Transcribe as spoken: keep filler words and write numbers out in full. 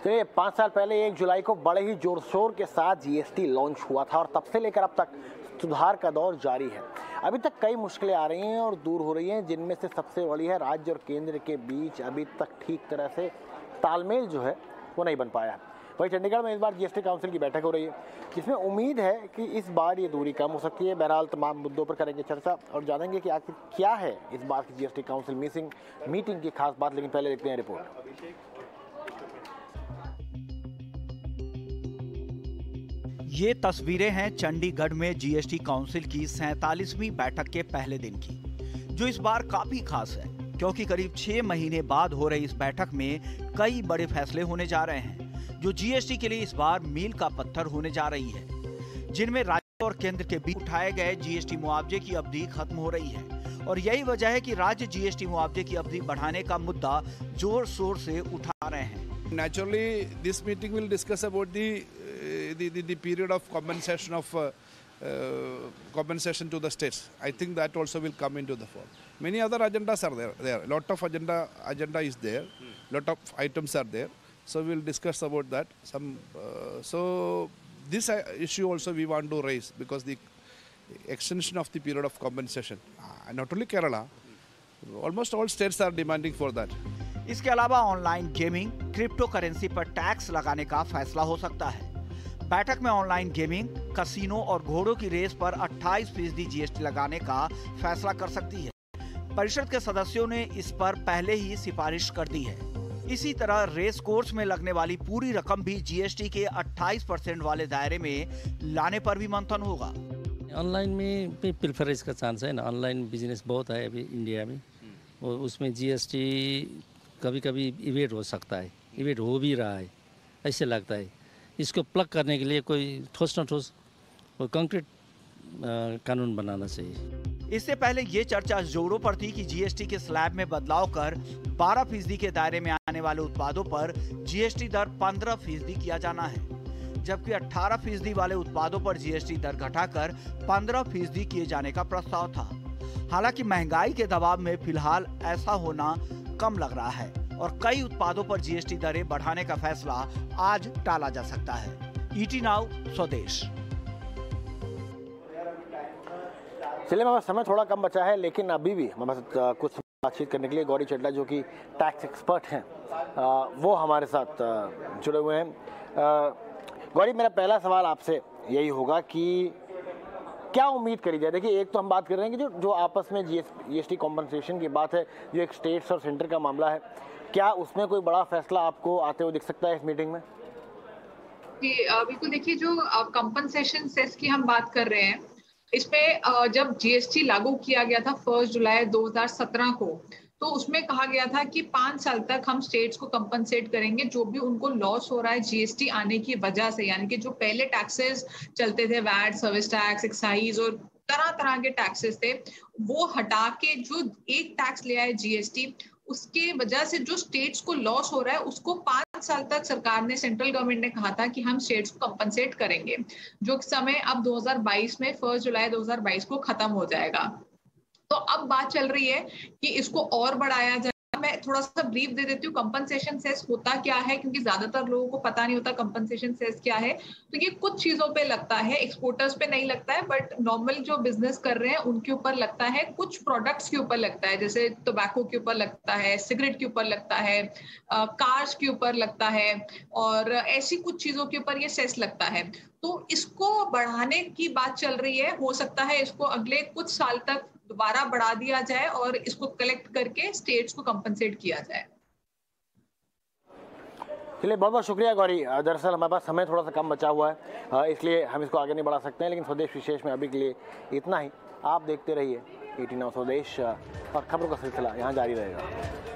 तो पाँच साल पहले एक जुलाई को बड़े ही जोर शोर के साथ जीएसटी लॉन्च हुआ था और तब से लेकर अब तक सुधार का दौर जारी है। अभी तक कई मुश्किलें आ रही हैं और दूर हो रही हैं, जिनमें से सबसे बड़ी है राज्य और केंद्र के बीच अभी तक ठीक तरह से तालमेल जो है वो नहीं बन पाया है। वहीं चंडीगढ़ में इस बार जीएसटी काउंसिल की बैठक हो रही है, जिसमें उम्मीद है कि इस बार ये दूरी कम हो सकती है। बहरहाल तमाम मुद्दों पर करेंगे चर्चा और जानेंगे कि आखिर क्या है इस बार की जीएसटी काउंसिल मीटिंग मीटिंग की खास बात। लेकिन पहले देखते हैं रिपोर्ट। ये तस्वीरें हैं चंडीगढ़ में जीएसटी काउंसिल की सैंतालीसवीं बैठक के पहले दिन की, जो इस बार काफी खास है क्योंकि करीब छह महीने बाद हो रही इस बैठक में कई बड़े फैसले होने जा रहे हैं, जो जीएसटी के लिए इस बार मील का पत्थर होने जा रही है, जिनमें राज्य और केंद्र के बीच उठाए गए जीएसटी मुआवजे की अवधि खत्म हो रही है। और यही वजह है कि राज्य जीएसटी मुआवजे की अवधि बढ़ाने का मुद्दा जोर शोर से उठा रहे हैं। Naturally, this meeting will discuss about the the, the, the period of compensation of uh, uh, compensation to the states. I think that also will come into the fore. Many other agendas are there. There, a lot of agenda agenda is there. Lot of items are there. So we will discuss about that. Some uh, so this uh, issue also we want to raise because the extension of the period of compensation. Uh, not only Kerala, almost all states are demanding for that. इसके अलावा online gaming, crypto currency पर tax लगाने का फैसला हो सकता है। बैठक में ऑनलाइन गेमिंग, कसिनो और घोड़ों की रेस पर अट्ठाईस फीसदी जीएसटी लगाने का फैसला कर सकती है। परिषद के सदस्यों ने इस पर पहले ही सिफारिश कर दी है। इसी तरह रेस कोर्स में लगने वाली पूरी रकम भी जीएसटी के अट्ठाईस परसेंट वाले दायरे में लाने पर भी मंथन होगा। ऑनलाइन में भी प्रेफरेंस का चांस है ना, ऑनलाइन बिजनेस बहुत है अभी इंडिया में, और उसमें जीएसटी कभी कभी इवेट हो सकता है, इवेट हो भी रहा है ऐसे लगता है। इसको प्लग करने के लिए कोई ठोस न ठोस कोई कंक्रीट कानून बनाना चाहिए। इससे पहले ये चर्चा जोरों पर थी कि जीएसटी के स्लैब में बदलाव कर बारह फीसदी के दायरे में आने वाले उत्पादों पर जीएसटी दर पंद्रह फीसदी किया जाना है, जबकि अठारह फीसदी वाले उत्पादों पर जीएसटी दर घटाकर पंद्रह फीसदी किए जाने का प्रस्ताव था। हालांकि महंगाई के दबाव में फिलहाल ऐसा होना कम लग रहा है और कई उत्पादों पर जीएसटी दरें बढ़ाने का फैसला आज टाला जा सकता है। ईटी नाउ स्वदेश। चलिए, हमारा समय थोड़ा कम बचा है, लेकिन अभी भी हमारे साथ कुछ बातचीत करने के लिए गौरी चड्ढा, जो कि टैक्स एक्सपर्ट हैं, वो हमारे साथ जुड़े हुए हैं। गौरी, मेरा पहला सवाल आपसे यही होगा कि क्या उम्मीद करी जाए। देखिए, एक तो हम बात कर रहे हैं कि जो जो आपस में जीएसटी कॉम्पनसेशन की बात है, जो एक स्टेट्स और सेंटर का मामला है, क्या उसमें कोई बड़ा फैसला आपको आते हुए दिख सकता है इस मीटिंग में? जी बिल्कुल। देखिए, जो कॉम्पनसेशन सेस की हम बात कर रहे हैं, इसमें जब जीएसटी लागू किया गया था फर्स्ट जुलाई दो हज़ार सत्रह को, तो उसमें कहा गया था कि पाँच साल तक हम स्टेट्स को कंपनसेट करेंगे जो भी उनको लॉस हो रहा है जीएसटी आने की वजह से। यानी कि जो पहले टैक्सेस चलते थे, वैट, सर्विस टैक्स, एक्साइज और तरह तरह के टैक्सेस थे, वो हटा के जो एक टैक्स ले आए जीएसटी, उसके वजह से जो स्टेट्स को लॉस हो रहा है उसको पांच साल तक सरकार ने, सेंट्रल गवर्नमेंट ने कहा था कि हम स्टेट्स को कंपनसेट करेंगे, जो समय अब दो हज़ार बाईस में फर्स्ट जुलाई दो हज़ार बाईस को खत्म हो जाएगा। तो अब बात चल रही है कि इसको और बढ़ाया जाए। मैं थोड़ा सा ब्रीफ दे देती हूँ कंपनसेशन सेस होता क्या है, क्योंकि ज्यादातर लोगों को पता नहीं होता कंपनसेशन सेस क्या है। तो ये कुछ चीजों पे लगता है, एक्सपोर्टर्स पे नहीं लगता है, बट नॉर्मल जो बिजनेस कर रहे हैं उनके ऊपर लगता है, कुछ प्रोडक्ट्स के ऊपर लगता है, जैसे टोबैको के ऊपर लगता है, सिगरेट के ऊपर लगता है, कार्स के ऊपर लगता है, और ऐसी कुछ चीजों के ऊपर ये सेस लगता है। तो इसको बढ़ाने की बात चल रही है। हो सकता है इसको अगले कुछ साल तक दोबारा बढ़ा दिया जाए और इसको कलेक्ट करके स्टेट्स को कंपनसेट किया जाए। चलिए, बहुत बहुत शुक्रिया गौरी। दरअसल हमारे पास समय थोड़ा सा कम बचा हुआ है, इसलिए हम इसको आगे नहीं बढ़ा सकते हैं, लेकिन स्वदेश विशेष में अभी के लिए इतना ही। आप देखते रहिए ईटी नाउ स्वदेश और खबरों का सिलसिला यहाँ जारी रहेगा।